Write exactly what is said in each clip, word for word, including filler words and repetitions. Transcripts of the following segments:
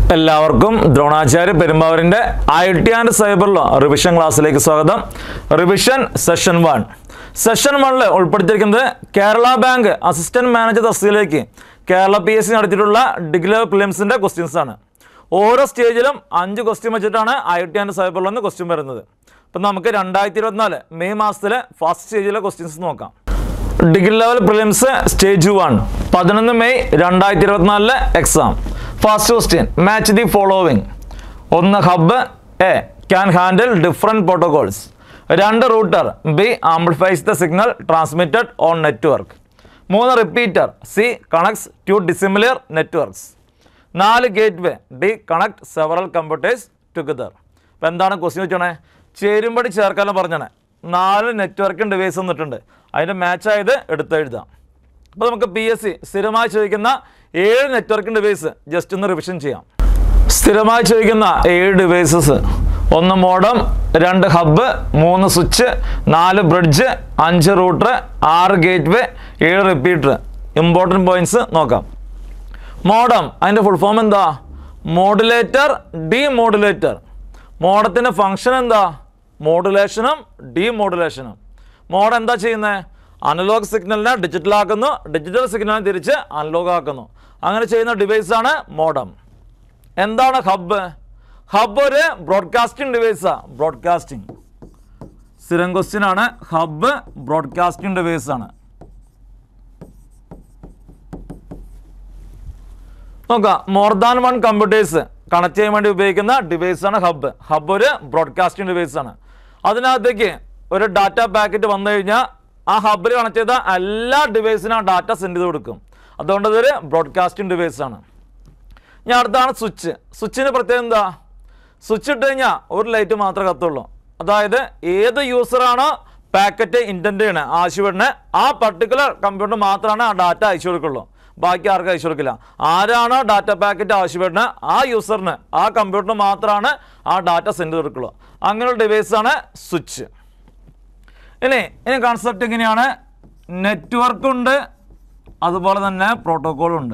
എല്ലാവർക്കും ദ്രോണാചാര്യ പെരുമ്പാവൂരിന്റെ I T and cyber law revision ക്ലാസ്സിലേക്ക് സ്വാഗതം. Revision session one. സെഷൻ വണ്ണിൽ ഉൾപ്പെടുത്തിയിരിക്കുന്നത് കേരള ബാങ്ക് അസിസ്റ്റന്റ് മാനേജർ തസ്തികയിലേക്ക് കേരള പി എസ് സി നടത്തിയിട്ടുള്ള ഡിഗ്രി ലെവൽ പ്രിലിംസിന്റെ ക്വസ്റ്റ്യൻസ് ആണ്. ഓരോ സ്റ്റേജിലും അഞ്ച് ക്വസ്റ്റ്യൻ വെച്ചിട്ടാണ് ഐ ടി ആൻഡ് സൈബർ ലോന്ന് ക്വസ്റ്റ്യൻ വരുന്നത്. അപ്പം നമുക്ക് രണ്ടായിരത്തി ഇരുപത്തിനാല് മെയ് മാസത്തിലെ ഫസ്റ്റ് സ്റ്റേജിലെ ക്വസ്റ്റ്യൻസ് നോക്കാം. Degree level prelims stage one പതിനൊന്ന് മെയ് രണ്ടായിരത്തി ഇരുപത്തിനാലിലെ exam. First question, match the following. ഒന്ന്, hub A can handle different protocols. രണ്ട്, router B amplifies the signal transmitted on network. മൂന്ന്, repeater C connects to dissimilar networks. നാല്, gateway D connect several computers together. അപ്പോൾ എന്താണ് question വെച്ചാണേ, ചേരുമ്പടി ചേർക്കാനും പറഞ്ഞാണ്. നാല് networking device വന്നിട്ടുണ്ട്, അതിൻ്റെ മാച്ചായത് എടുത്തെഴുതാം. അപ്പോൾ നമുക്ക് പി എസ് സി സ്ഥിരമായി ചോദിക്കുന്ന ഏഴ് നെറ്റ്വർക്കിംഗ് ഡിവൈസ് ജസ്റ്റ് ഒന്ന് റിവിഷൻ ചെയ്യാം. സ്ഥിരമായി ചോദിക്കുന്ന ഏഴ് ഡിവൈസസ്: ഒന്ന് മോഡം, രണ്ട് ഹബ്ബ്, മൂന്ന് സ്വിച്ച്, നാല് ബ്രിഡ്ജ്, അഞ്ച് റൂട്ടർ, ആറ് ഗേറ്റ് വേ, ഏഴ് റിപ്പീറ്റർ. ഇമ്പോർട്ടൻറ്റ് പോയിന്റ്സ് നോക്കാം. മോഡം, അതിൻ്റെ ഫുൾ ഫോം എന്താ? Modulator demodulator. മോഡത്തിൻ്റെ ഫങ്ഷൻ എന്താ? മോഡുലേഷനും ഡീമോഡുലേഷനും. മോഡ് എന്താ ചെയ്യുന്നത്? അനലോഗ് സിഗ്നലിനെ ഡിജിറ്റൽ ആക്കുന്നു, ഡിജിറ്റൽ സിഗ്നലിനെ തിരിച്ച് അനലോഗ് ആക്കുന്നു. അങ്ങനെ ചെയ്യുന്ന ഡിവൈസാണ് മോഡം. എന്താണ് ഹബ്ബ്? ഹബ്ബ് ഒരു ബ്രോഡ്കാസ്റ്റിംഗ് ഡിവൈസാണ്. ബ്രോഡ്കാസ്റ്റിംഗ് സ്ഥിരം ക്വസ്റ്റ്യൻ ആണ്. ഹബ്ബ് ബ്രോഡ്കാസ്റ്റിംഗ് ഡിവൈസാണ്. നോക്കാം, more than one computers connect ചെയ്യാൻ വേണ്ടി ഉപയോഗിക്കുന്ന ഡിവൈസാണ് ഹബ്ബ്. ഹബ്ബ് ഒരു ബ്രോഡ്കാസ്റ്റിംഗ് ഡിവൈസാണ്. അതിനകത്തേക്ക് ഒരു ഡാറ്റ പാക്കറ്റ് വന്നു കഴിഞ്ഞാൽ ആ ഹബ്ബിൽ കണക്ട് ചെയ്ത എല്ലാ ഡിവൈസിനും ആ ഡാറ്റ സെൻഡ് ചെയ്ത് കൊടുക്കും. അതുകൊണ്ട് ഇതൊരു ബ്രോഡ്കാസ്റ്റിംഗ് ഡിവൈസാണ്. ഇനി അടുത്താണ് സ്വിച്ച്. സ്വിച്ചിന് പ്രത്യേകം എന്താ? സ്വിച്ച് ഇട്ട് കഴിഞ്ഞാൽ ഒരു ലൈറ്റ് മാത്രമേ കത്തുള്ളൂ. അതായത് ഏത് യൂസറാണോ പാക്കറ്റ് ഇൻറ്റൻറ്റ് ചെയ്യണേ, ആവശ്യപ്പെടുന്നത്, ആ പർട്ടിക്കുലർ കമ്പ്യൂട്ടർ മാത്രമാണ് ആ ഡാറ്റ അയച്ചു കൊടുക്കുള്ളൂ. ബാക്കി ആർക്കും അയച്ചു കൊടുക്കില്ല. ആരാണോ ഡാറ്റ പാക്കറ്റ് ആവശ്യപ്പെടുന്നത് ആ യൂസറിന്, ആ കമ്പ്യൂട്ടറിന് മാത്രമാണ് ആ ഡാറ്റ സെൻഡ് ചെയ്ത് കൊടുക്കുള്ളൂ. അങ്ങനെയുള്ള ഡിവൈസാണ് സ്വിച്ച്. ഇനി ഇനി കൺസെപ്റ്റ് എങ്ങനെയാണ്? നെറ്റ്വർക്കുണ്ട്, അതുപോലെ തന്നെ പ്രോട്ടോക്കോളുണ്ട്.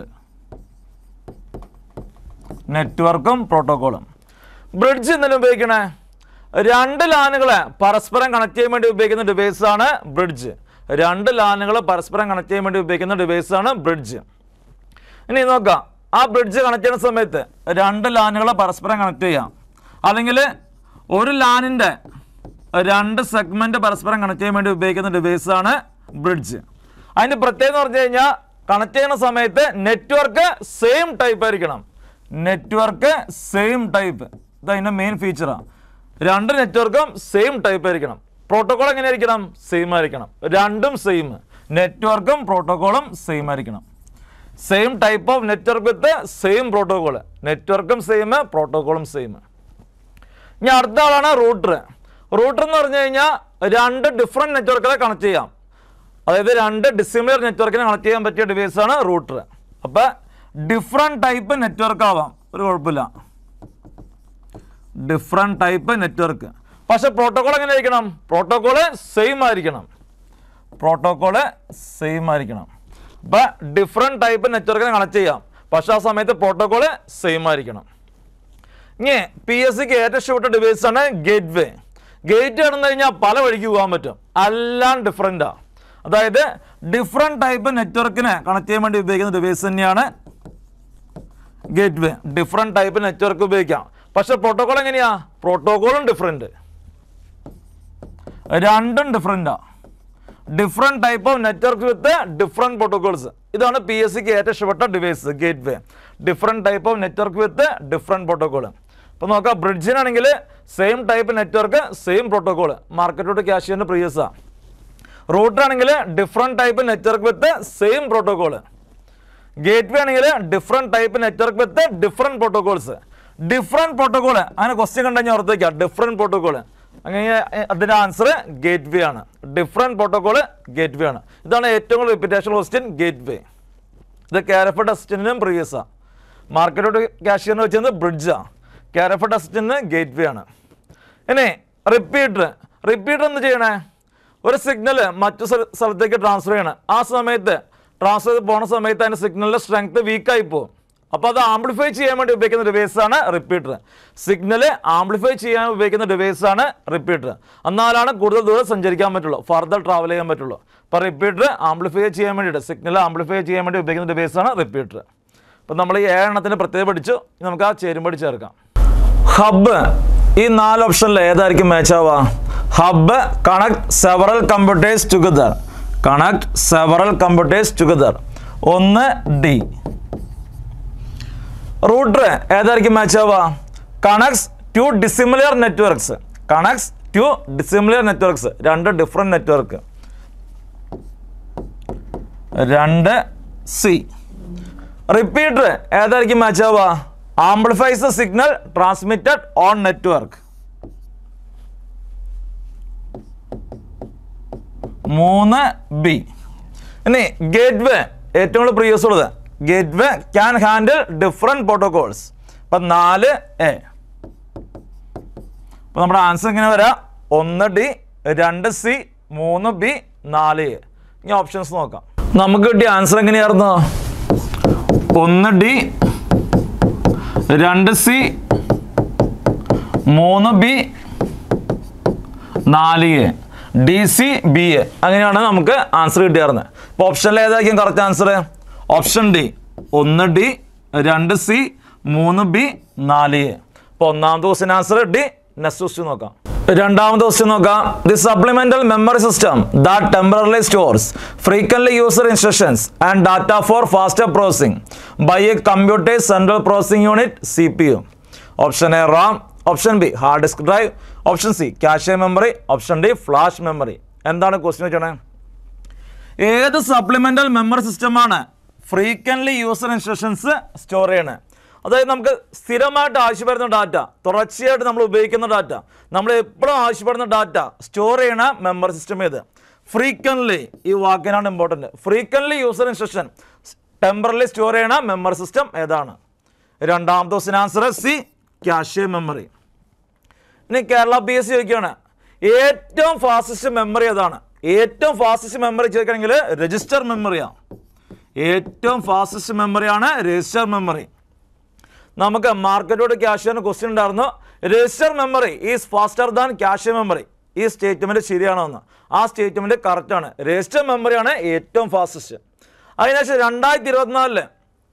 നെറ്റ്വർക്കും പ്രോട്ടോക്കോളും. ബ്രിഡ്ജ് എന്തിനും ഉപയോഗിക്കണേ? രണ്ട് ലാനുകളെ പരസ്പരം കണക്ട് ചെയ്യാൻ വേണ്ടി ഉപയോഗിക്കുന്ന ഡിവൈസാണ് ബ്രിഡ്ജ്. രണ്ട് ലാനുകൾ പരസ്പരം കണക്ട് ചെയ്യാൻ വേണ്ടി ഉപയോഗിക്കുന്ന ഡിവൈസാണ് ബ്രിഡ്ജ്. ഇനി നോക്കാം, ആ ബ്രിഡ്ജ് കണക്ട് ചെയ്യുന്ന സമയത്ത് രണ്ട് ലാനുകളെ പരസ്പരം കണക്ട് ചെയ്യാം, അല്ലെങ്കിൽ ഒരു ലാനിൻ്റെ രണ്ട് സെഗ്മെൻറ്റ് പരസ്പരം കണക്ട് ചെയ്യാൻ വേണ്ടി ഉപയോഗിക്കുന്ന ഡിവൈസാണ് ബ്രിഡ്ജ്. അതിൻ്റെ പ്രത്യേകത എന്ന് പറഞ്ഞു കഴിഞ്ഞാൽ കണക്ട് ചെയ്യുന്ന സമയത്ത് നെറ്റ്വർക്ക് സെയിം ടൈപ്പ് ആയിരിക്കണം. നെറ്റ്വർക്ക് സെയിം ടൈപ്പ്, ഇത് അതിൻ്റെ മെയിൻ ഫീച്ചറാണ്. രണ്ട് നെറ്റ്വർക്കും സെയിം ടൈപ്പ് ആയിരിക്കണം. പ്രോട്ടോക്കോൾ എങ്ങനെയായിരിക്കണം? സെയിം ആയിരിക്കണം. രണ്ടും സെയിം. നെറ്റ്വർക്കും പ്രോട്ടോക്കോളും സെയിം ആയിരിക്കണം. Same type of network with same protocol. നെറ്റ്വർക്കും സെയിം, പ്രോട്ടോക്കോളും സെയിം. ഇനി അടുത്ത ആളാണ് റൂട്ടർ. റൂട്ടർ എന്ന് പറഞ്ഞു കഴിഞ്ഞാൽ രണ്ട് ഡിഫറെൻറ്റ് നെറ്റ്വർക്കുകളെ കണക്ട് ചെയ്യാം. അതായത് രണ്ട് ഡിസിമിലർ നെറ്റ്വർക്കിനെ കണക്ട് ചെയ്യാൻ പറ്റിയ ഡിവൈസാണ് റൂട്ടർ. അപ്പോൾ ഡിഫറെൻറ്റ് ടൈപ്പ് നെറ്റ്വർക്ക് ആവാം, ഒരു കുഴപ്പമില്ല. Different type network. പക്ഷെ പ്രോട്ടോക്കോൾ എങ്ങനെ ആയിരിക്കണം? പ്രോട്ടോക്കോള് സെയിം ആയിരിക്കണം. പ്രോട്ടോക്കോള് സെയിം ആയിരിക്കണം. അപ്പം ഡിഫറെൻറ്റ് ടൈപ്പ് നെറ്റ്വർക്കിനെ കണക്ട് ചെയ്യാം, പക്ഷെ ആ സമയത്ത് പ്രോട്ടോക്കോള് സെയിം ആയിരിക്കണം. ഇനി പി എസ് സിക്ക് ഏറ്റവും ഇഷ്ടപ്പെട്ട ഡിവൈസാണ് ഗേറ്റ് വേ. ഗേറ്റ് കടന്നു കഴിഞ്ഞാൽ പല വഴിക്ക് പോകാൻ പറ്റും, എല്ലാം ഡിഫറെൻറ്റാണ്. അതായത് ഡിഫറെൻറ്റ് ടൈപ്പ് നെറ്റ്വർക്കിനെ കണക്ട് ചെയ്യാൻ വേണ്ടി ഉപയോഗിക്കുന്ന ഡിവൈസ് തന്നെയാണ് gateway. Different type network ഉപയോഗിക്കാം, പക്ഷെ പ്രോട്ടോക്കോൾ എങ്ങനെയാ? പ്രോട്ടോക്കോളും ഡിഫറെൻറ്റ്, രണ്ടും ഡിഫറെൻറ്റാണ്. Different type of network with different protocols. ഇതാണ് പി എസ് സിക്ക് ഏറ്റവും ഇഷ്ടപ്പെട്ട device, gateway. Different type of network with different protocol. അപ്പോൾ നോക്കാം, ബ്രിഡ്ജിനാണെങ്കിൽ same type network, same protocol, മാർക്കറ്റോട്ട് ക്യാഷിയറിൻ്റെ പ്രീവിയസാണ്. റൂട്ടറാണെങ്കിൽ different type network with same protocol. Gateway ആണെങ്കിൽ different type network with different protocols. Different protocol, അങ്ങനെ question കണ്ടു കഴിഞ്ഞാൽ ഓർത്തേക്കാം, ഡിഫറെൻറ്റ് പ്രോട്ടോക്കോൾ. അങ്ങനെ അതിൻ്റെ ആൻസർ ഗേറ്റ് വേ ആണ്. ഡിഫറെൻറ്റ് പ്രോട്ടോക്കോൾ ഗേറ്റ് വേ ആണ്. ഇതാണ് ഏറ്റവും കൂടുതൽ റിപ്പീറ്റേഷൻ ക്വസ്റ്റ്യൻ, ഗേറ്റ് വേ. ഇത് കാരഫ ടെസ്റ്റിനും പ്രീവിയസാണ്. മാർക്കറ്റോട്ട് ക്യാഷിയറിന് വെച്ചത് ബ്രിഡ്ജാണ്. കാരഫ ടെസ്റ്റിന് ഗേറ്റ് വേ ആണ്. ഇനി റിപ്പീറ്റർ. റിപ്പീറ്റർ എന്ത് ചെയ്യണേ? ഒരു സിഗ്നൽ മറ്റു സ്ഥലത്തേക്ക് ട്രാൻസ്ഫർ ചെയ്യണം. ആ സമയത്ത് ട്രാൻസ്ഫർ ചെയ്ത് പോണ സമയത്ത് അതിൻ്റെ സിഗ്നലിൻ്റെ സ്ട്രെങ്ത് വീക്കായി പോകും. അപ്പോൾ അത് ആംപ്ലിഫൈ ചെയ്യാൻ വേണ്ടി ഉപയോഗിക്കുന്ന ഡിവൈസാണ് റിപ്പീറ്റർ. സിഗ്നൽ ആംപ്ലിഫൈ ചെയ്യാൻ ഉപയോഗിക്കുന്ന ഡിവൈസാണ് റിപ്പീറ്റർ. എന്നാലാണ് കൂടുതൽ ദൂരം സഞ്ചരിക്കാൻ പറ്റുള്ളൂ, ഫർദർ ട്രാവൽ ചെയ്യാൻ പറ്റുള്ളൂ. അപ്പോൾ റിപ്പീറ്റർ ആംപ്ലിഫൈ ചെയ്യാൻ വേണ്ടിയിട്ട്, സിഗ്നൽ ആംപ്ലിഫൈ ചെയ്യാൻ വേണ്ടി ഉപയോഗിക്കുന്ന ഡിവൈസാണ് റിപ്പീറ്റർ. അപ്പോൾ നമ്മൾ ഈ ഏഴെണ്ണത്തിന് പ്രത്യേകം പഠിച്ചു. നമുക്ക് ആ ചേരുമ്പടി ചേർക്കാം. ഹബ്ബ്, ഈ നാല് ഓപ്ഷനിൽ ഏതായിരിക്കും മാച്ച് ആവുക? Hub connect several computers together. Connect several computers together. ഒന്ന് ഡി. റൂട്ടർ ഏതായിരിക്കും മാച്ച് ആവുക? Connects to dissimilar networks. Connects to dissimilar networks, രണ്ട് ഡിഫറെൻറ്റ് നെറ്റ്വർക്ക്. രണ്ട് സി. റിപ്പീറ്റർ ഏതായിരിക്കും മാച്ച് ആവുക? Amplifies the signal transmitted on network. മൂന്ന് B. ഇനി gateway ഏറ്റവും കൂടുതൽ പ്രീവിയസ് ഉള്ളത്. Gateway can handle different protocols. അപ്പം നാല് എ. അപ്പം നമ്മുടെ ആൻസർ ഇങ്ങനെ വരാം: ഒന്ന് ഡി, രണ്ട് സി, മൂന്ന് ബി, നാല് എ. ഇനി ഓപ്ഷൻസ് നോക്കാം. നമുക്ക് കിട്ടിയ ആൻസർ എങ്ങനെയായിരുന്നു? ഒന്ന് ഡി, രണ്ട് സി, മൂന്ന് ബി, നാല് A. D C B A, അങ്ങനെയാണ് നമുക്ക് ആൻസർ കിട്ടിയായിരുന്നത്. അപ്പോൾ ഓപ്ഷനിൽ ഏതായിരിക്കും കറക്റ്റ് ആൻസർ? ഓപ്ഷൻ ഡി, ഒന്ന് ഡി, രണ്ട് സി, മൂന്ന് ബി, നാല് എ. അപ്പോൾ ഒന്നാമത്തെ question answer D. Next question നോക്കാം. രണ്ടാമത്തെ ക്വസ്റ്റ്യൻ നോക്കാം. The supplemental memory system that temporary stores frequently user instructions and data for faster processing by a computer central processing unit C P U. Option A RAM, option B hard disk drive, option C cache memory, option D flash memory. എന്താണ് question വെച്ചോണേ? ഏത് supplemental memory സിസ്റ്റമാണ് frequently user instructions store ചെയ്യണേ? അതായത് നമുക്ക് സ്ഥിരമായിട്ട് ആവശ്യപ്പെടുന്ന data, തുടർച്ചയായിട്ട് നമ്മൾ ഉപയോഗിക്കുന്ന ഡാറ്റ, നമ്മൾ എപ്പോഴും ആവശ്യപ്പെടുന്ന ഡാറ്റ സ്റ്റോർ ചെയ്യണ മെമ്മറി സിസ്റ്റം ഏത്? ഫ്രീക്വന്റ്ലി, ഈ വാക്കിനാണ് important. Frequently user instruction temporarily store ചെയ്യണ മെമ്മറി സിസ്റ്റം ഏതാണ്? രണ്ടാമത്തെ question answer C cache memory. ഇനി കേരള പി എസ് സി ചോദിക്കുകയാണ്, ഏറ്റവും ഫാസ്റ്റസ്റ്റ് മെമ്മറി ഏതാണ്? ഏറ്റവും ഫാസ്റ്റസ്റ്റ് മെമ്മറി ചോദിക്കണമെങ്കിൽ രജിസ്റ്റർ മെമ്മറിയാണ്. ഏറ്റവും ഫാസ്റ്റസ്റ്റ് മെമ്മറിയാണ് രജിസ്റ്റർ മെമ്മറി. നമുക്ക് മാർക്കറ്റോട് ക്യാഷിയറിന് ക്വസ്റ്റ്യൻ ഉണ്ടായിരുന്നു, register memory is faster than cache memory. ഈ സ്റ്റേറ്റ്മെൻറ്റ് ശരിയാണോ എന്ന്? ആ സ്റ്റേറ്റ്മെൻറ്റ് കറക്റ്റാണ്. രജിസ്റ്റർ മെമ്മറിയാണ് ഏറ്റവും ഫാസ്റ്റസ്റ്റ്. അതിനുശേഷം രണ്ടായിരത്തി ഇരുപത്തിനാലില്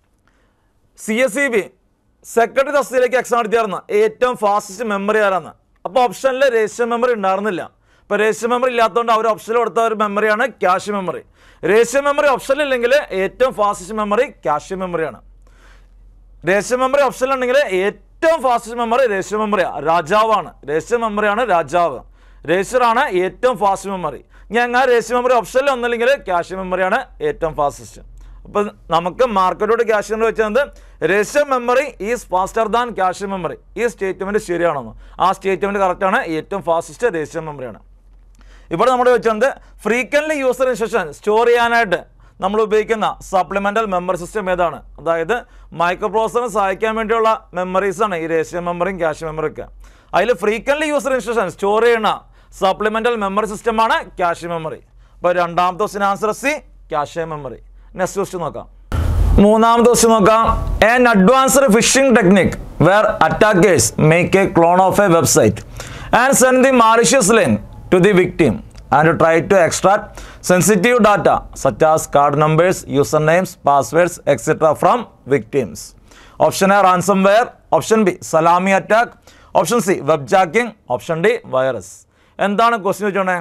C S E B secretary തസ്തിയിലേക്ക് എക്സാം നടത്തിയായിരുന്നു, ഏറ്റവും ഫാസ്റ്റസ്റ്റ് മെമ്മറി ആരാന്ന്. അപ്പോൾ ഓപ്ഷനിൽ രജിസ്റ്റർ മെമ്മറി ഉണ്ടായിരുന്നില്ല. ഇപ്പോൾ രജിസ്റ്റർ മെമ്മറി ഇല്ലാത്തതുകൊണ്ട് അവർ ഓപ്ഷനിൽ കൊടുത്ത ഒരു മെമ്മറിയാണ് ക്യാഷ് മെമ്മറി. രജിസ്റ്റർ മെമ്മറി ഓപ്ഷനിലില്ലെങ്കിൽ ഏറ്റവും ഫാസ്റ്റസ്റ്റ് മെമ്മറി ക്യാഷ് മെമ്മറിയാണ്. രജിസ്റ്റർ മെമ്മറി ഓപ്ഷനിലുണ്ടെങ്കിൽ ഏറ്റവും ഫാസ്റ്റസ്റ്റ് മെമ്മറി രജിസ്റ്റർ മെമ്മറിയാണ്, രാജാവാണ്. രജിസ്റ്റർ മെമ്മറിയാണ് രാജാവ്. രജിസ്റ്റർ ആണ് ഏറ്റവും ഫാസ്റ്റ് മെമ്മറി. ഞാൻ അങ്ങനെ രജിസ്റ്റർ മെമ്മറി ഓപ്ഷനിൽ ഒന്നല്ലെങ്കിൽ ക്യാഷ് മെമ്മറിയാണ് ഏറ്റവും ഫാസ്റ്റസ്റ്റ്. അപ്പോൾ നമുക്ക് മാർക്കറ്റോട് ക്യാഷ് മെമ്മറി വെച്ചത് register memory is faster than cache memory. ഈ സ്റ്റേറ്റ്മെൻറ്റ് ശരിയാണെന്ന്. ആ സ്റ്റേറ്റ്മെൻറ്റ് കറക്റ്റാണ്. ഏറ്റവും ഫാസ്റ്റസ്റ്റ് രജിസ്റ്റർ മെമ്മറിയാണ്. ഇവിടെ നമ്മൾ വെച്ചത് ഫ്രീക്വന്റ്ലി യൂസർ ഇൻസ്ട്രക്ഷൻ സ്റ്റോർ ചെയ്യാനായിട്ട് നമ്മൾ ഉപയോഗിക്കുന്ന സപ്ലിമെൻ്റൽ മെമ്മറി സിസ്റ്റം ഏതാണ്? അതായത് മൈക്രോ പ്രോസസറിനെ സഹായിക്കാൻ വേണ്ടിയുള്ള മെമ്മറീസാണ് ഈ രജിസ്റ്റർ മെമ്മറിയും ക്യാഷ് മെമ്മറിയൊക്കെ. അതിൽ ഫ്രീക്വന്റ്ലി യൂസർ ഇൻസ്ട്രക്ഷൻ സ്റ്റോർ ചെയ്യുന്ന സപ്ലിമെൻ്റൽ മെമ്മറി സിസ്റ്റമാണ് ക്യാഷ് മെമ്മറി. അപ്പോൾ രണ്ടാമത്തെ question answer C cache memory. Next question നോക്കാം. മൂന്നാമത്തെ ക്വസ്റ്റ്യൻ നോക്കാം. An advanced phishing technique where attackers make a clone of a website and send the malicious link to the victim and try to extract sensitive data such as card numbers, usernames, passwords, et cetera from victims. Option A ransomware, option B salami attack, option C webjacking, option D virus. എന്താണ് question വെച്ചോണേ?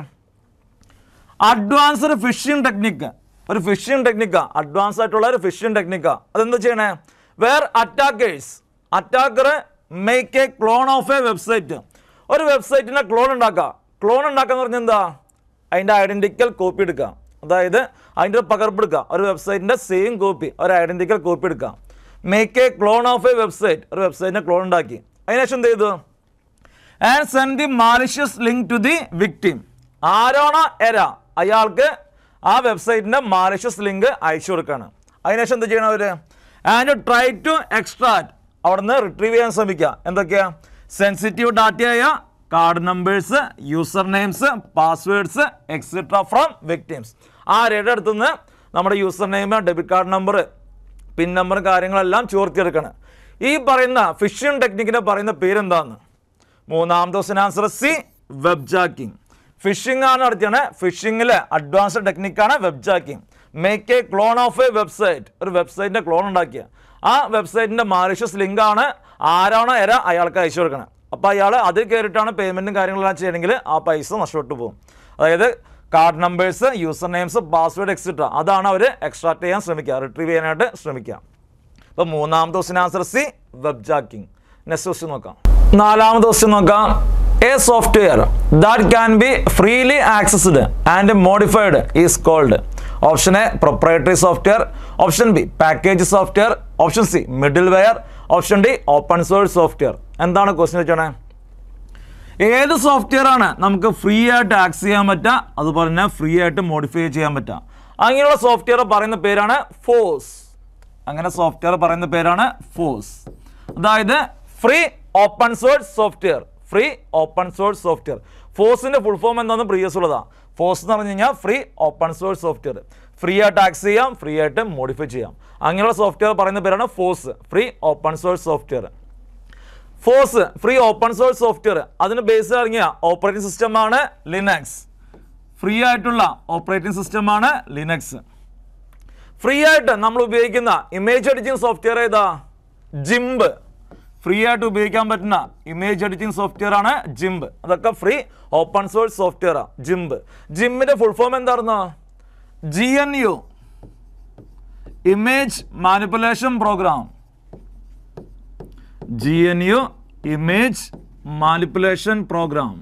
Advanced phishing technique, ഒരു phishing ടെക്നിക്കാ, advance ആയിട്ടുള്ള ഒരു phishing ടെക്നിക്കാ. അതെന്താ ചെയ്യണേ? Where attackers, attacker make a clone of a website, ഒരു വെബ്സൈറ്റിനെ ക്ലോൺ ഉണ്ടാക്കുക. ക്ലോൺ ഉണ്ടാക്കുക എന്ന് പറഞ്ഞാൽ എന്താ? അതിൻ്റെ ഐഡൻറ്റിക്കൽ കോപ്പി എടുക്കുക. അതായത് അതിൻ്റെ ഒരു പകർപ്പെടുക്കുക. ഒരു വെബ്സൈറ്റിൻ്റെ സെയിം കോപ്പി, ഒരു ഐഡൻറ്റിക്കൽ കോപ്പി എടുക്കുക. Make a clone of a website, ഒരു വെബ്സൈറ്റിനെ ക്ലോൺ ഉണ്ടാക്കി. അതിനുശേഷം എന്ത് ചെയ്തു? And send the malicious link to the victim. ആരാണോ എര, അയാൾക്ക് ആ വെബ്സൈറ്റിൻ്റെ മാലിഷ്യസ് ലിങ്ക് അയച്ചു കൊടുക്കുകയാണ്. അതിനുശേഷം എന്ത് ചെയ്യണം അവർ? ആൻഡ് ട്രൈ ടു എക്സ്ട്രാക്ട്, അവിടെ നിന്ന് റിട്രീവ് ചെയ്യാൻ ശ്രമിക്കുക. എന്തൊക്കെയാ? സെൻസിറ്റീവ് ഡാറ്റയായ card numbers, user names, passwords etcetera from victims. ആരുടെ അടുത്തുനിന്ന് നമ്മുടെ user name, debit card number, pin നമ്പറും കാര്യങ്ങളെല്ലാം ചോർത്തിയെടുക്കണം. ഈ പറയുന്ന ഫിഷിംഗ് ടെക്നിക്കിനെ പറയുന്ന പേരെന്താന്ന്? മൂന്നാമത്തെ question answer C, web jacking. Phishing ആണ് നടത്തിയാണ്. ഫിഷിംഗിലെ അഡ്വാൻസ്ഡ് ടെക്നിക്കാണ് web jacking. Make a clone of a website, ഒരു വെബ്സൈറ്റിൻ്റെ ക്ലോൺ ഉണ്ടാക്കിയ ആ വെബ്സൈറ്റിൻ്റെ മാലിഷ്യസ് ലിങ്ക് ആണ് ആരാണോ എര അയാൾക്ക് അയച്ചു കൊടുക്കണം. അപ്പോൾ അയാൾ അതിൽ കയറിയിട്ടാണ് പേയ്മെൻറ്റും കാര്യങ്ങളെല്ലാം ചെയ്യണമെങ്കിൽ ആ പൈസ നഷ്ടപ്പെട്ടു പോകും. അതായത് card numbers, user names, password etcetera അതാണ് അവർ എക്സ്ട്രാക്ട് ചെയ്യാൻ ശ്രമിക്കുക, റിട്രീവ് ചെയ്യാനായിട്ട് ശ്രമിക്കുക. അപ്പോൾ മൂന്നാമത്തെ question answer C, web jacking. Next question നോക്കാം. നാലാമത്തെ ക്വസ്റ്റ്യൻ നോക്കാം. A software that can be freely accessed and modified is called. Option A proprietary software, option B package software, option C middleware, option D open source software. എന്താണ് question വെച്ചാണ്? ഏത് software ആണ് നമുക്ക് free ആയിട്ട് access ചെയ്യാൻ പറ്റുക, അതുപോലെ തന്നെ ഫ്രീ ആയിട്ട് മോഡിഫൈ ചെയ്യാൻ പറ്റുക? അങ്ങനെയുള്ള സോഫ്റ്റ്വെയർ പറയുന്ന പേരാണ് ഫോഴ്സ്. അങ്ങനെ സോഫ്റ്റ്വെയർ പറയുന്ന പേരാണ് ഫോഴ്സ്. അതായത് free open source software. Free open source software. ഫോഴ്സിന്റെ ഫുൾ ഫോം എന്താണെന്ന് പ്രീവിയസ് ഉള്ളതാണ്. ഫോഴ്സ് എന്ന് പറഞ്ഞു കഴിഞ്ഞാൽ free open source software. Free ആയിട്ട് ആക്സസ് ചെയ്യാം, ഫ്രീ ആയിട്ട് മോഡിഫൈ ചെയ്യാം. അങ്ങനെയുള്ള സോഫ്റ്റ്വെയർ പറയുന്ന പേരാണ് FOSS, free open source software. FOSS free open source software അതിന് ബേസ് ഇറങ്ങിയ ഓപ്പറേറ്റിംഗ് സിസ്റ്റമാണ് ലിനക്സ്. ഫ്രീ ആയിട്ടുള്ള ഓപ്പറേറ്റിംഗ് സിസ്റ്റമാണ് ലിനക്സ്. ഫ്രീ ആയിട്ട് നമ്മൾ ഉപയോഗിക്കുന്ന ഇമേജ് എഡിറ്റിംഗ് സോഫ്റ്റ്വെയർ ഏതാ? ജിംബ്. ഫ്രീ ആയിട്ട് ഉപയോഗിക്കാൻ പറ്റുന്ന ഇമേജ് എഡിറ്റിംഗ് സോഫ്റ്റ്വെയർ ആണ് ജിംബ്. അതൊക്കെ ഫ്രീ ഓപ്പൺ സോഴ്സ് സോഫ്റ്റ്വെയറാണ് ജിംബ്. ജിംബിന്റെ ഫുൾ ഫോം എന്തായിരുന്നു? G N U, image manipulation program. G N U image manipulation program.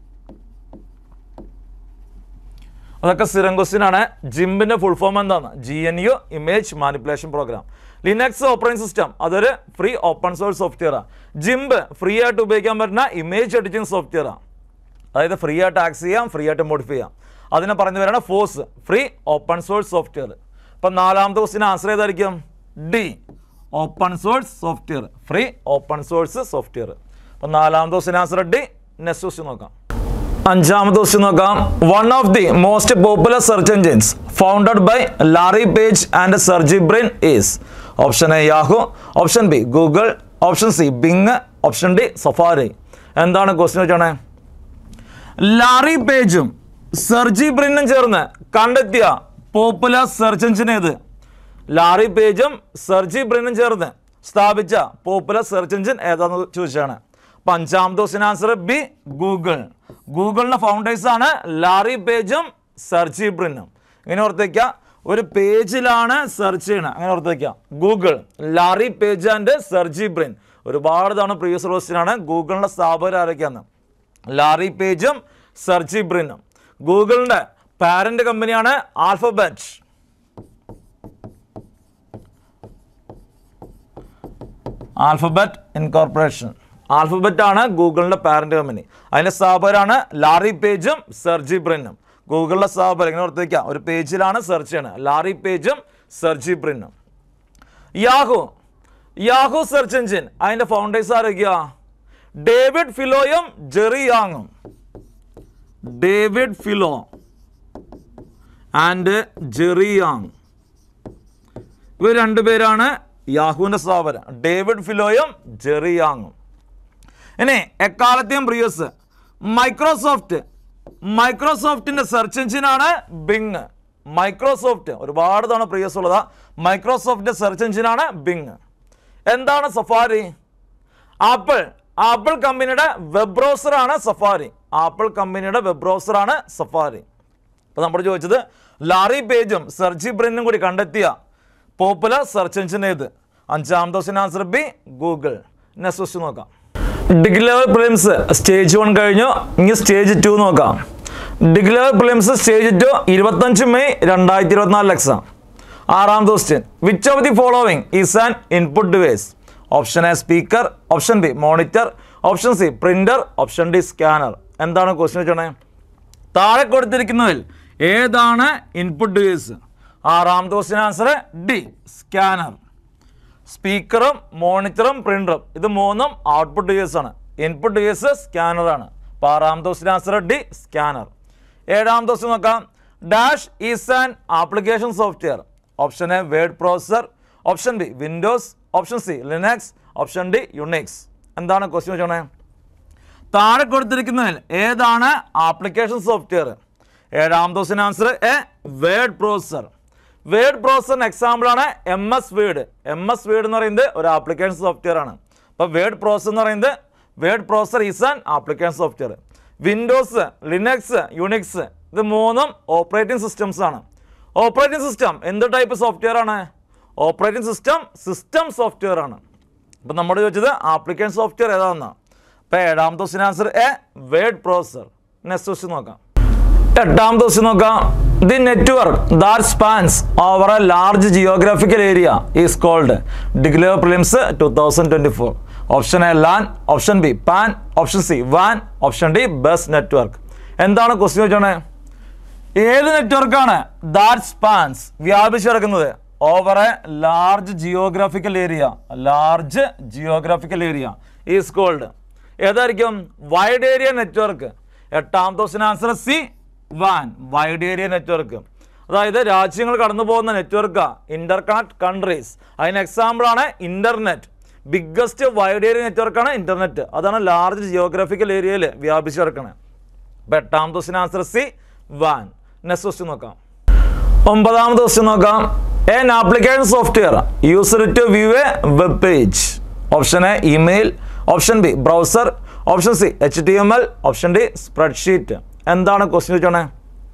അതൊക്കെ സ്ഥിരം ക്വസ്റ്റ്യൻ ആണ്. ജിംബിന്റെ ഫുൾ ഫോം എന്താണ്? G N U image manipulation program. Linux operating system അതൊരു ഫ്രീ ഓപ്പൺ സോഴ്സ് സോഫ്റ്റ്വെയറാണ്. ജിംബ് ഫ്രീ ആയിട്ട് ഉപയോഗിക്കാൻ പറ്റുന്ന ഇമേജ് എഡിറ്റിംഗ് സോഫ്റ്റ്വെയറാണ്. അതായത് ഫ്രീ ആയിട്ട് ആക്സസ് ചെയ്യാം, ഫ്രീ ആയിട്ട് മോഡിഫൈ ചെയ്യാം. അതിനെ പറയുന്നവരാണ് FOSS, free open source software. അപ്പം നാലാമത്തെ ക്വസ്റ്റ്യൻ ആൻസർ ചെയ്തായിരിക്കും D, open source software, free open source software. അപ്പം നാലാമത്തെ question answer D. Next question നോക്കാം. അഞ്ചാമത്തെ ക്വസ്റ്റ്യൻ നോക്കാം. One of the most popular search engines founded by Larry Page and Sergey Brin is. Option A Yahoo, option B Google, option C Bing, option D Safari. എന്താണ് question വെച്ചാണ്? Larry പേജും Sergey ബ്രെയിനും ചേർന്ന് കണ്ടെത്തിയ popular search engine ഏത്? Larry പേജും Sergey ബ്രെയിനും ചേർന്ന് സ്ഥാപിച്ച പോപ്പുലർ സെർച്ച് എഞ്ചിൻ ഏതാണെന്ന് ചോദിച്ചാണ്. അപ്പം അഞ്ചാമത്തെ ക്വസ്റ്റ്യൻ ആൻസർ ബി ഗൂഗിൾ. ഗൂഗിളിൻ്റെ ഫൗണ്ടേഴ്സ് ആണ് ലാറി പേജും സെർജി ബ്രെയിനും. ഇങ്ങനെ ഓർത്തേക്കുക, ഒരു പേജിലാണ് സെർച്ച് ചെയ്യണം, അങ്ങനെ ഓർത്തേക്കുക. Google, Larry Page and Sergey Brin. ഒരുപാട് തവണ പ്രീവിയസ് ക്വസ്റ്റ്യൻ ആണ്. ഗൂഗിളിൻ്റെ സ്ഥാപകർ ആരൊക്കെയാണ്? ലാറി പേജും സെർജി ബ്രെയിനും. ഗൂഗിളിൻ്റെ പാരന്റ് കമ്പനിയാണ് ആൽഫബറ്റ്. Alphabet incorporation. ആൽഫബറ്റ് ആണ് ഗൂഗിളിൻ്റെ പാരന്റ് കമ്പനി. അതിൻ്റെ സ്ഥാപകരാണ് ലാറി പേജും സെർജി ബ്രെയിനും. ഗൂഗിളിലെ സ്ഥാപകർ ഇങ്ങനെ ഓർത്ത് വയ്ക്കുക, ഒരു പേജിലാണ് സെർച്ച് ചെയ്യണത്. ലാറി പേജും സെർജി ബ്രെയിനും. യാഹു, യാഹു സെർച്ച് എഞ്ചിൻ അതിൻ്റെ ഫൗണ്ടേഴ്സ് ആരൊക്കെയാ? ഡേവിഡ് ഫിലോയും ജെറി യാങ്ങും. David Filo and Jerry Yang, ഇവർ രണ്ടുപേരാണ് യാഹുവിൻ്റെ സ്ഥാപനം. ഡേവിഡ് ഫിലോയും ജെറി യാങ്ങും. ഇനി എക്കാലത്തെയും പ്രിയസ് മൈക്രോസോഫ്റ്റ്, മൈക്രോസോഫ്റ്റിൻ്റെ സെർച്ച് എഞ്ചിനാണ് ബിങ്. മൈക്രോസോഫ്റ്റ് ഒരുപാട് തവണ പ്രിയസ് ഉള്ളതാ. മൈക്രോസോഫ്റ്റിൻ്റെ സെർച്ച് എഞ്ചിനാണ് ബിങ്. എന്താണ് സഫാരി? ആപ്പിൾ, ആപ്പിൾ കമ്പനിയുടെ വെബ് ബ്രൗസറാണ് സഫാരി. ആപ്പിൾ കമ്പനിയുടെ വെബ് ബ്രൗസറാണ് സഫാരി. അപ്പോൾ നമ്മൾ ചോദിച്ചത് ലാറി പേജും സെർജി ബ്രെയിനും കൂടി കണ്ടെത്തിയ പോപ്പുലർ സെർച്ച് എഞ്ചിൻ ഏത്? അഞ്ചാമത്തെ question answer B Google. Next question നോക്കാം. Degree level prelims stage one കഴിഞ്ഞു. ഇനി സ്റ്റേജ് ടു നോക്കാം. Degree level prelims stage two ഇരുപത്തഞ്ച് മെയ് രണ്ടായിരത്തി ഇരുപത്തിനാല് എക്സാം. ആറാമത്തെ question. Which of the following is an input device? Option A speaker, option B monitor, option C printer, option D scanner. എന്താണ് question വെച്ചാണ്? താഴെ കൊടുത്തിരിക്കുന്നതിൽ ഏതാണ് ഇൻപുട്ട് ഡിവൈസ്? ആറാമത്തെ ക്വസ്റ്റ്യൻ ആൻസർ ഡി സ്കാനർ. സ്പീക്കറും മോണിറ്ററും പ്രിന്ററും ഇത് മൂന്നും ഔട്ട്പുട്ട് ഡിവൈസ് ആണ്. ഇൻപുട്ട് ഡിവൈസ് സ്കാനറാണ്. അപ്പോൾ ആറാമത്തെ ക്വസ്റ്റ്യൻ ആൻസർ ഡി സ്കാനർ. ഏഴാമത്തെ ക്വസ്റ്റ്യൻ നോക്കാം. Dash is an application software. Option A word processor, option B Windows, option C Linux, option D Unix. എന്താണ് ക്വസ്റ്റ്യൻ വെച്ചോണേ? താഴെ കൊടുത്തിരിക്കുന്നതിൽ ഏതാണ് ആപ്ലിക്കേഷൻ സോഫ്റ്റ്വെയർ? ഏഴാമത്തെ question answer A word processor. Word പ്രോസസറിന് എക്സാമ്പിളാണ് M S Word. M S Word എന്ന് പറയുന്നത് ഒരു ആപ്ലിക്കേഷൻ സോഫ്റ്റ്വെയർ ആണ്. അപ്പോൾ വേർഡ് പ്രോസസർ എന്ന് പറയുന്നത് word processor is an application software. Windows, Linux, Unix ഇത് മൂന്നും ഓപ്പറേറ്റിംഗ് സിസ്റ്റംസ് ആണ്. ഓപ്പറേറ്റിംഗ് സിസ്റ്റം എന്ത് ടൈപ്പ് സോഫ്റ്റ്വെയർ ആണ്? ഓപ്പറേറ്റിംഗ് സിസ്റ്റം സിസ്റ്റം സോഫ്റ്റ്വെയർ ആണ്. അപ്പം നമ്മൾ ചോദിച്ചത് ആപ്ലിക്കേഷൻ സോഫ്റ്റ്വെയർ ഏതാണെന്നാണ്. അപ്പോൾ ഏഴാമത്തെ question answer A word processor. Next question നോക്കാം. എട്ടാമത്തെ ക്വസ്റ്റ്യൻ നോക്കാം. The network that spans over a large geographical area is called. Degree prelims two thousand twenty four. Option A LAN, option B pan, option C വാൻ, option D bus network. എന്താണ് question വെച്ചോണേ? ഏത് നെറ്റ്വർക്കാണ് that spans വ്യാപിച്ചു കിടക്കുന്നത് over a large geographical area? Large geographical area is called. ഏതായിരിക്കും? Wide area network. എട്ടാമത്തെ question answer C വാൻ, വൈഡ് ഏരിയ നെറ്റ്വർക്ക്. അതായത് രാജ്യങ്ങൾ കടന്നു പോകുന്ന നെറ്റ്വർക്കാ ഇന്റർ കണക്ട് കൺട്രീസ്. അതിന് എക്സാമ്പിളാണ് ഇന്റർനെറ്റ്. ബിഗ്ഗസ്റ്റ് വൈഡ് ഏരിയ നെറ്റ്വർക്കാണ് ഇന്റർനെറ്റ്. അതാണ് ലാർജ് ജിയോഗ്രാഫിക്കൽ ഏരിയയിൽ വ്യാപിച്ചു കിടക്കണേ. അപ്പോൾ എട്ടാമത്തെ ക്വസ്റ്റ്യൻ ആൻസർ സി വാൻ. നെക്സ്റ്റ് ക്വസ്റ്റ്യൻ നോക്കാം. ഒമ്പതാമത്തെ ക്വസ്റ്റ്യൻ നോക്കാം. An application software used to view a web page. Option A email, option B browser, option C H T M L, option D spreadsheet. എന്താണ് ക്വസ്റ്റ്യൻ വെച്ചോണേ?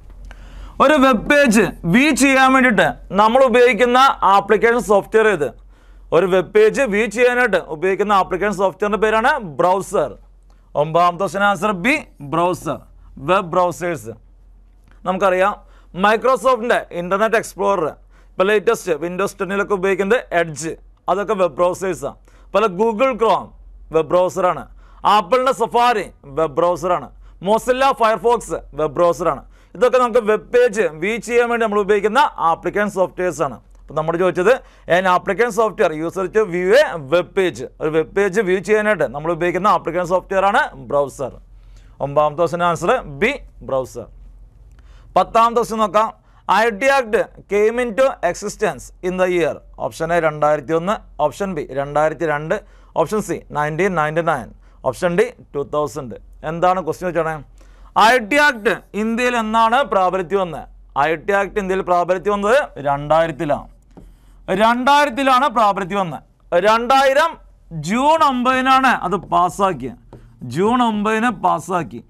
ഒരു web page view ചെയ്യാൻ വേണ്ടിയിട്ട് നമ്മൾ ഉപയോഗിക്കുന്ന ആപ്ലിക്കേഷൻ സോഫ്റ്റ്വെയർ ഏത്? ഒരു വെബ് പേജ് വ്യൂ ചെയ്യാനായിട്ട് ഉപയോഗിക്കുന്ന ആപ്ലിക്കേഷൻ സോഫ്റ്റ്വെയറിൻ്റെ പേരാണ് ബ്രൗസർ. ഒമ്പതാമത്തെ question answer B browser, web browsers. നമുക്കറിയാം മൈക്രോസോഫ്റ്റിൻ്റെ ഇൻ്റർനെറ്റ് എക്സ്പ്ലോറർ, ഇപ്പോൾ ലേറ്റസ്റ്റ് വിൻഡോസ് ടെന്നിലൊക്കെ ഉപയോഗിക്കുന്നത് എഡ്ജ്, അതൊക്കെ വെബ് ബ്രൗസേഴ്സാണ്. പല ഗൂഗിൾ ക്രോം വെബ് ബ്രൗസറാണ്. ആപ്പിളിൻ്റെ സഫാരി വെബ് ബ്രൗസറാണ്. മോസില്ല ഫയർഫോക്സ് വെബ് ബ്രൗസറാണ്. ഇതൊക്കെ നമുക്ക് വെബ് പേജ് വ്യൂ ചെയ്യാൻ വേണ്ടി നമ്മൾ ഉപയോഗിക്കുന്ന ആപ്ലിക്കേഷൻ സോഫ്റ്റ്വെയർസ് ആണ്. അപ്പോൾ നമ്മൾ ചോദിച്ചത് an application software user to view a web page. ഒരു വെബ് പേജ് വ്യൂ ചെയ്യാനായിട്ട് നമ്മൾ ഉപയോഗിക്കുന്ന ആപ്ലിക്കേഷൻ സോഫ്റ്റ്വെയർ ആണ് ബ്രൗസർ. ഒമ്പതാമത്തെ ക്വസ്റ്റ്യൻ ആൻസർ ബി ബ്രൗസർ. പത്താമത്തെ ക്വസ്റ്റ്യൻ നോക്കാം. I T act came into existence in the year. Option A രണ്ടായിരത്തി ഒന്ന്, ഓപ്ഷൻ ബി രണ്ടായിരത്തി രണ്ട്, option C nineteen ninety nine, option D two thousand. എന്താണ് question വെച്ചോണേ? ഐ ടി ആക്ട് ഇന്ത്യയിൽ എന്നാണ് പ്രാബല്യത്തിൽ വന്നത്? ഐ ടി ആക്ട് ഇന്ത്യയിൽ പ്രാബല്യത്തിൽ വന്നത് രണ്ടായിരത്തിലാണ്. രണ്ടായിരത്തിലാണ് പ്രാബല്യത്തിൽ വന്നത്. രണ്ടായിരം ജൂൺ ഒമ്പതിനാണ് അത് പാസ്സാക്കിയത്. ജൂൺ ഒമ്പതിന് പാസ്സാക്കി.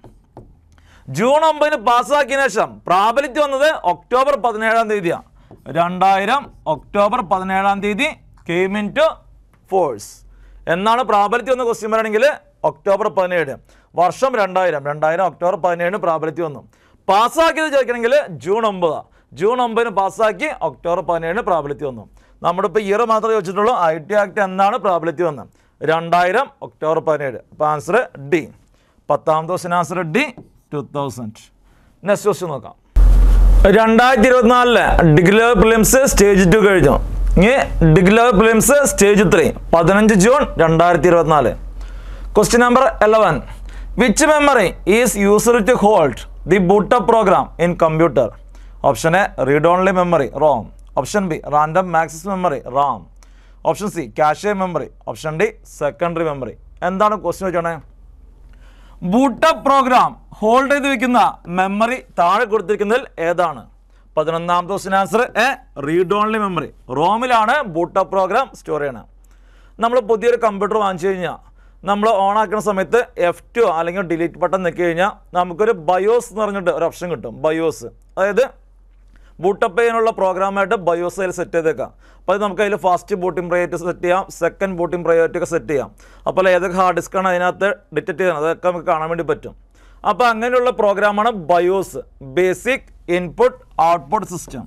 ജൂൺ ഒമ്പതിന് പാസ്സാക്കിയതിനു ശേഷം പ്രാബല്യത്തിൽ വന്നത് ഒക്ടോബർ പതിനേഴാം തീയതിയാണ്. രണ്ടായിരം ഒക്ടോബർ പതിനേഴാം തീയതി കെയിം ഇൻ ടു ഫോഴ്സ്. എന്നാണ് പ്രാബല്യത്തിൽ വന്ന ക്വസ്റ്റ്യൻ പറയുകയാണെങ്കിൽ ഒക്ടോബർ പതിനേഴ്, വർഷം രണ്ടായിരം. രണ്ടായിരം ഒക്ടോബർ പതിനേഴിന് പ്രാബല്യത്തിൽ വന്നു. പാസ്സാക്കിയത് ചോദിക്കണമെങ്കിൽ ജൂൺ ഒമ്പതാണ്. ജൂൺ ഒമ്പതിന് പാസ്സാക്കി ഒക്ടോബർ പതിനേഴിന് പ്രാബല്യത്തിൽ വന്നു. നമ്മുടെ ഇപ്പോൾ ഇയർ മാത്രമേ ചോദിച്ചിട്ടുള്ളൂ. ഐ ടി ആക്ട് എന്നാണ് പ്രാബല്യത്തിൽ വന്നത്? രണ്ടായിരം ഒക്ടോബർ പതിനേഴ്. അപ്പോൾ ആൻസർ ഡി. പത്താമത്തെ question answer D two thousand. Next question നോക്കാം. രണ്ടായിരത്തി ഇരുപത്തിനാലില് ഡിഗ്രി പ്രിലിംസ് സ്റ്റേജ് ടു കഴിഞ്ഞു. ഇനി ഡിഗ്രി പ്രിലിംസ് സ്റ്റേജ് ത്രീ പതിനഞ്ച് ജൂൺ രണ്ടായിരത്തി ഇരുപത്തിനാല്. Question number eleven. Which memory is used to hold the boot up program in computer? Option A read only memory ROM, option B random access memory RAM, option C cache memory, option D secondary memory. എന്താണ് question വെച്ചോണേ? Boot up programme hold ചെയ്ത് വെക്കുന്ന memory താഴെ കൊടുത്തിരിക്കുന്നതിൽ ഏതാണ്? പതിനൊന്നാമത്തെ question answer A read only memory. റോമിലാണ് boot up program store ചെയ്യണം. നമ്മൾ പുതിയൊരു കമ്പ്യൂട്ടർ വാങ്ങിച്ചു കഴിഞ്ഞാൽ നമ്മൾ ഓൺ ആക്കുന്ന സമയത്ത് എഫ് ടു അല്ലെങ്കിൽ ഡിലീറ്റ് ബട്ടൺ നിൽക്കി കഴിഞ്ഞാൽ നമുക്കൊരു ബയോസ് എന്ന് പറഞ്ഞിട്ട് ഒരു ഓപ്ഷൻ കിട്ടും. ബയോസ് അതായത് ബൂട്ടപ്പ് ചെയ്യാനുള്ള പ്രോഗ്രാമായിട്ട് ബയോസ് അതിൽ സെറ്റ് ചെയ്തേക്കാം. അപ്പോൾ അത് നമുക്ക് അതിൽ ഫാസ്റ്റ് ബൂട്ടിംഗ് പ്രയോറിറ്റി സെറ്റ് ചെയ്യാം, സെക്കൻഡ് ബൂട്ടിംഗ് പ്രയോറിറ്റി ഒക്കെ സെറ്റ് ചെയ്യാം. അപ്പോൾ ഏതൊക്കെ ഹാർഡ് ഡിസ്ക്കാണ് അതിനകത്ത് ഡിറ്റക്ട് ചെയ്യണം അതൊക്കെ നമുക്ക് കാണാൻ വേണ്ടി പറ്റും. അപ്പോൾ അങ്ങനെയുള്ള പ്രോഗ്രാമാണ് BIOS, basic input output system.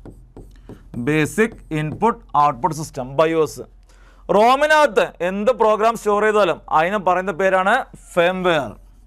Basic input output system BIOS. റോമിനകത്ത് എന്ത് പ്രോഗ്രാം സ്റ്റോർ ചെയ്താലും അതിനെ പറയുന്ന പേരാണ് ഫേംവെയർ.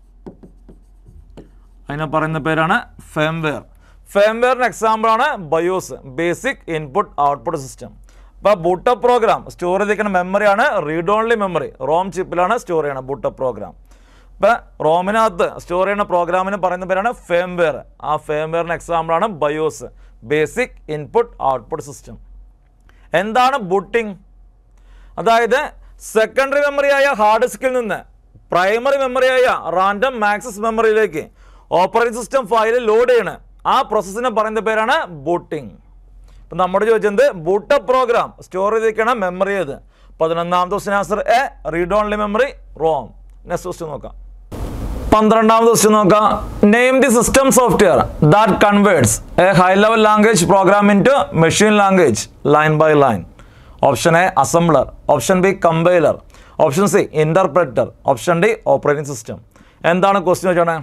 അതിനെ പറയുന്ന പേരാണ് ഫേംവെയർ. ഫേംവെയറിന് എക്സാമ്പിളാണ് BIOS, basic input output system. അപ്പോൾ ബൂട്ടപ്പ് പ്രോഗ്രാം സ്റ്റോർ ചെയ്തിരിക്കുന്ന മെമ്മറിയാണ് റീഡ് ഓൺലി മെമ്മറി. റോം ചിപ്പിലാണ് സ്റ്റോർ ചെയ്യണം ബൂട്ടപ്പ് പ്രോഗ്രാം. ഇപ്പോൾ റോമിനകത്ത് സ്റ്റോർ ചെയ്യുന്ന പ്രോഗ്രാമിന് പറയുന്ന പേരാണ് ഫേംവെയർ. ആ ഫേംവെയറിന് എക്സാമ്പിളാണ് BIOS, basic input output system. എന്താണ് ബൂട്ടിംഗ്? അതായത് സെക്കൻഡറി മെമ്മറിയായ ഹാർഡ് ഡിസ്കിൽ നിന്ന് പ്രൈമറി മെമ്മറിയായ റാൻഡം ആക്സസ് മെമ്മറിയിലേക്ക് ഓപ്പറേറ്റിംഗ് സിസ്റ്റം ഫയൽ ലോഡ് ചെയ്യണം. ആ പ്രോസസ്സിനെ പറയുന്ന പേരാണ് ബൂട്ടിംഗ്. ഇപ്പം നമ്മുടെ ചോദിച്ചത് ബൂട്ടപ്പ് പ്രോഗ്രാം സ്റ്റോർ ചെയ്തിരിക്കണം മെമ്മറി ഏത്? പതിനൊന്നാമത്തെ question answer A, read only memory, ROM. Next question നോക്കാം. പന്ത്രണ്ടാമത് ക്വസ്റ്റ്യൻ നോക്കാം. Name the system software that converts a high level language program into machine language line by line. Option A assembler, option B compiler, option C interpreter, option D operating system. എന്താണ് question വെച്ചാണ്?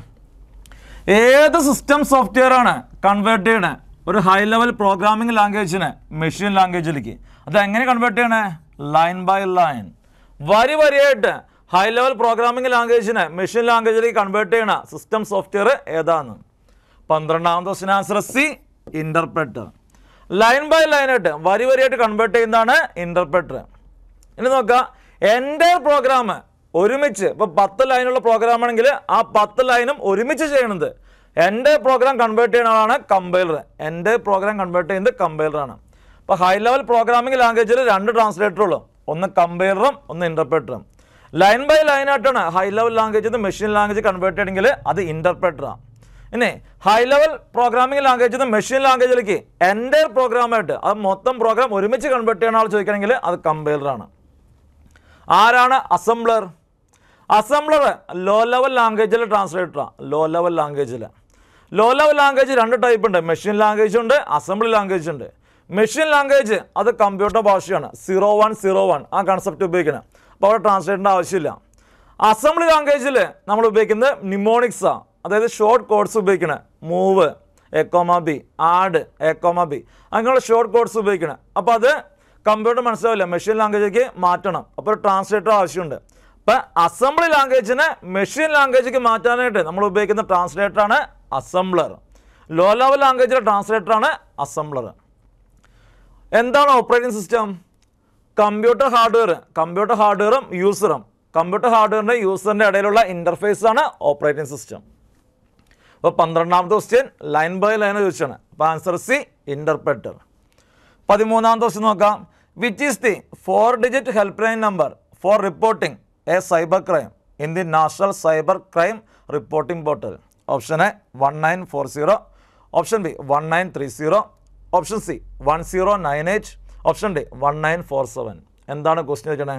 ഏത് system software ആണ് convert ചെയ്യണേ ഒരു high level programming ലാംഗ്വേജിനെ machine ലാംഗ്വേജിലേക്ക്? അത് എങ്ങനെ കൺവേർട്ട് ചെയ്യണേ? ലൈൻ ബൈ ലൈൻ, വരി വരിയായിട്ട് ഹൈ ലെവൽ പ്രോഗ്രാമിംഗ് ലാംഗ്വേജിനെ മെഷീൻ ലാംഗ്വേജിലേക്ക് കൺവേർട്ട് ചെയ്യണ സിസ്റ്റം സോഫ്റ്റ്വെയർ ഏതാണ്? പന്ത്രണ്ടാമത്തെ question answer C, interpreter. Line by ലൈനായിട്ട് വരി വരിയായിട്ട് കൺവേർട്ട് ചെയ്യുന്നതാണ് ഇന്റർപ്രറ്റർ. ഇനി നോക്കാം, എൻ്റെ പ്രോഗ്രാം ഒരുമിച്ച് ഇപ്പോൾ പത്ത് ലൈനുള്ള പ്രോഗ്രാം ആണെങ്കിൽ ആ പത്ത് ലൈനും ഒരുമിച്ച് ചെയ്യണത് എൻ്റെ പ്രോഗ്രാം കൺവേർട്ട് ചെയ്യുന്നതാണ് കമ്പൈലർ. എൻ്റെ പ്രോഗ്രാം കൺവേർട്ട് ചെയ്യുന്നത് കമ്പൈലറാണ്. അപ്പോൾ ഹൈ ലെവൽ പ്രോഗ്രാമിംഗ് ലാംഗ്വേജിൽ രണ്ട് ട്രാൻസ്ലേറ്ററുള്ളൂ, ഒന്ന് കമ്പൈലറും ഒന്ന് ഇന്റർപ്രറ്ററും. ലൈൻ ബൈ ലൈനായിട്ടാണ് high level language machine language convert ചെയ്യണമെങ്കിൽ അത് ഇന്റർപ്രറ്ററാണ്. ഇനി high level programming language machine ലാംഗ്വേജിലേക്ക് എൻ്റെ പ്രോഗ്രാമായിട്ട് അത് മൊത്തം പ്രോഗ്രാം ഒരുമിച്ച് കൺവേർട്ട് ചെയ്യുന്ന ആൾ ചോദിക്കണമെങ്കിൽ അത് കമ്പൈലറാണ്. ആരാണ് അസംബ്ലർ? അസംബ്ലർ ലോ ലെവൽ ലാംഗ്വേജിലെ ട്രാൻസ്ലേറ്ററാണ്. ലോ ലെവൽ ലാംഗ്വേജിൽ ലോ ലെവൽ ലാംഗ്വേജ് രണ്ട് ടൈപ്പ് ഉണ്ട്, മെഷീൻ ലാംഗ്വേജ് ഉണ്ട്, അസംബ്ലി ലാംഗ്വേജ് ഉണ്ട്. മെഷീൻ ലാംഗ്വേജ് അത് കമ്പ്യൂട്ടർ ഭാഷയാണ്, സീറോ വൺ സീറോ വൺ ആ കൺസെപ്റ്റ് ഉപയോഗിക്കണം. അപ്പോൾ അവിടെ ട്രാൻസ്ലേറ്ററിൻ്റെ ആവശ്യമില്ല. അസംബ്ലി ലാംഗ്വേജിൽ നമ്മൾ ഉപയോഗിക്കുന്നത് നിമോണിക്സാണ്, അതായത് ഷോർട്ട് കോഡ്സ് ഉപയോഗിക്കണം. Move, A comma B, add, A comma B, അങ്ങനെയുള്ള ഷോർട്ട് കോഡ്സ് ഉപയോഗിക്കണം. അപ്പോൾ അത് കമ്പ്യൂട്ടർ മനസ്സിലാവില്ല, മെഷീൻ ലാംഗ്വേജിലേക്ക് മാറ്റണം. അപ്പോൾ ഒരു ട്രാൻസ്ലേറ്റർ ആവശ്യമുണ്ട്. അപ്പം അസംബ്ലി ലാംഗ്വേജിനെ മെഷീൻ ലാംഗ്വേജിലേക്ക് മാറ്റാനായിട്ട് നമ്മൾ ഉപയോഗിക്കുന്ന ട്രാൻസ്ലേറ്ററാണ് അസംബ്ലർ. ലോ ലെവൽ ലാംഗ്വേജിലെ ട്രാൻസ്ലേറ്ററാണ് അസംബ്ലർ. എന്താണ് operating system? Computer hardware, computer ഹാർഡ്വെയറും യൂസറും കമ്പ്യൂട്ടർ ഹാർഡ്വെയറിൻ്റെ യൂസറിൻ്റെ ഇടയിലുള്ള ഇൻ്റർഫേസ് ആണ് ഓപ്പറേറ്റിംഗ് സിസ്റ്റം. അപ്പോൾ പന്ത്രണ്ടാമത്തെ ക്വസ്റ്റ്യൻ ലൈൻ ബൈ ലൈൻ ചോദിച്ചാണ്. അപ്പോൾ ആൻസർ സി, ഇന്റർപ്രറ്റർ. പതിമൂന്നാമത്തെ ക്വസ്റ്റ്യൻ നോക്കാം. Which is the four digit help line number for reporting a cyber crime in the national cyber crime reporting portal? Option A one nine four zero, option B one nine three zero, option C one zero nine eight, option D one nine four seven. എന്താണ് question വെച്ചേ?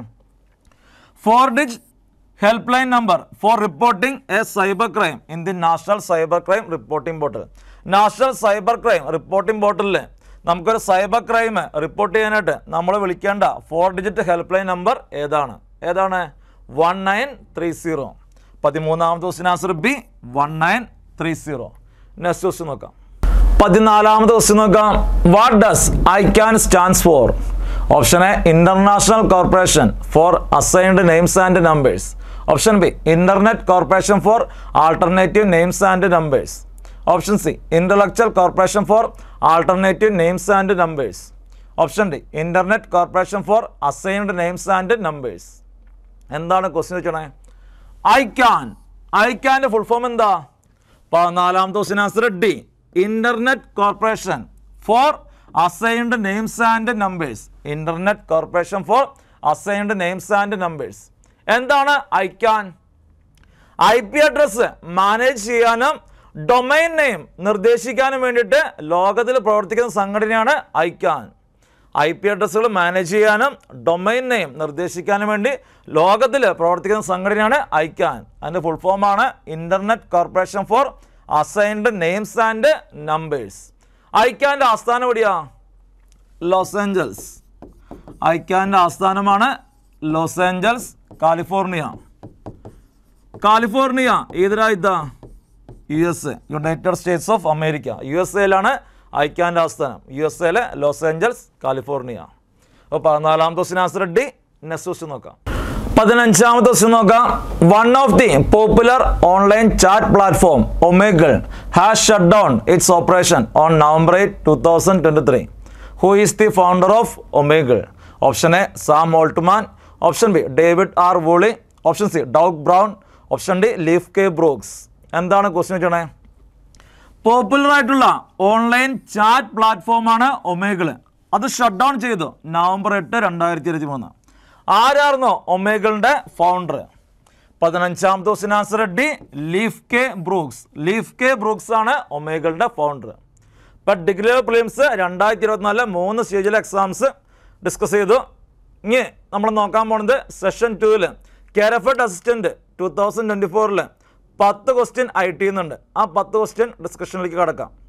Four digit help line number for reporting a cyber crime in the national cyber crime reporting portal. National cyber crime reporting പോർട്ടലിൽ നമുക്കൊരു cyber crime report ചെയ്യാനായിട്ട് നമ്മൾ വിളിക്കേണ്ട four digit help line number ഏതാണ്? ഏതാണ്? One nine three zero. പതിമൂന്നാമത്തെ question answer B, one nine three zero. Next question നോക്കാം. പതിനാലാമത്തെ ക്വസ്റ്റ്യൻ നോക്കാം. What does ICANN stands for? Option A international corporation for assigned names and numbers, option B internet corporation for alternative names and numbers, option C intellectual corporation for alternative names and numbers, option D internet corporation for assigned names and numbers. എന്താണ് question വെച്ചേ? ICANN. ഐക്യാൻ്റെ full form എന്താ? പതിനാലാമത്തെ question answer D, internet corporation for assigned names and numbers. Internet corporation for assigned names and numbers. എന്താണ് ICANN? I P address manage ചെയ്യാനും domain name നിർദ്ദേശിക്കാനും വേണ്ടിയിട്ട് ലോകത്തിൽ പ്രവർത്തിക്കുന്ന സംഘടനയാണ് ഐക്യാൻ. ഐ പി അഡ്രസ്സുകൾ മാനേജ് ചെയ്യാനും ഡൊമൈൻ നെയിം നിർദ്ദേശിക്കാനും വേണ്ടി ലോകത്തിൽ പ്രവർത്തിക്കുന്ന സംഘടനയാണ് ഐക്യാൻ. അതിൻ്റെ ഫുൾ ഫോമാണ് internet corporation for assigned names and numbers. ഐക്യാൻ്റെ ആസ്ഥാനം എവിടെയാ? Los Angeles. ഐക്യാൻ്റെ ആസ്ഥാനമാണ് ലോസ് ഏഞ്ചൽസ്, കാലിഫോർണിയ. കാലിഫോർണിയ ഏത് രാജ്യത്താ? U S A, United States of America. U S എയിലാണ് ഐക്യാൻ്റെ ആസ്ഥാനം. യു എസ് എയിലെ ലോസ് ഏഞ്ചൽസ്, കാലിഫോർണിയ. അപ്പോൾ പതിനാലാമത്തെ question answer D. Next question നോക്കാം. പതിനഞ്ചാമത്തെ ക്വസ്റ്റ്യൻ നോക്കാം. One of the popular online chat platform Omegle has shut down its operation on November eight two thousand twenty three. Who is the founder of Omegle? Option A Sam Altman, option B David R Wooley, option C Doug Brown, option D Leif K Brooks. എന്താണ് question വെച്ചേ? Popular ആയിട്ടുള്ള online chat പ്ലാറ്റ്ഫോമാണ് Omegle. അത് shut down ചെയ്തു November എട്ട് രണ്ടായിരത്തി ഇരുപത്തി മൂന്ന്. ആരായിരുന്നോ ഒമേഗിളിൻ്റെ ഫൗണ്ടർ? പതിനഞ്ചാമത്തെ question answer ready, Leif K Brooks. Leif K Brooks ആണ് ഒമേഗിളിൻ്റെ ഫൗണ്ടർ. ഇപ്പം ഡിഗ്രി ലെവൽ പ്രിലിംസ് രണ്ടായിരത്തി ഇരുപത്തിനാലില് മൂന്ന് സ്റ്റേജിലെ എക്സാംസ് ഡിസ്കസ് ചെയ്തു. ഇനി നമ്മൾ നോക്കാൻ പോകുന്നത് സെഷൻ ടൂവിൽ കാരഫറ്റ് അസിസ്റ്റൻറ്റ് ടു തൗസൻഡ് ട്വൻറ്റി ഫോറിൽ പത്ത് ക്വസ്റ്റ്യൻ ഐ ടി എന്നുണ്ട്. ആ പത്ത് ക്വസ്റ്റ്യൻ ഡിസ്കഷനിലേക്ക് കടക്കാം.